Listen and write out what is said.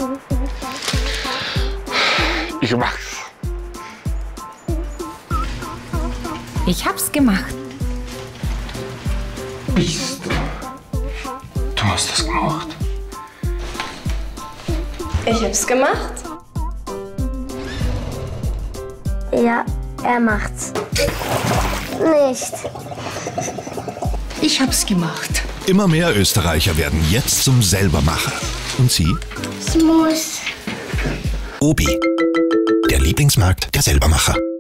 Ich mach's. Ich hab's gemacht. Bist du? Du hast das gemacht. Ich hab's gemacht. Ja, er macht's. Nicht. Ich hab's gemacht. Immer mehr Österreicher werden jetzt zum Selbermacher. Und Sie? Ich muss. Obi, der Lieblingsmarkt der Selbermacher.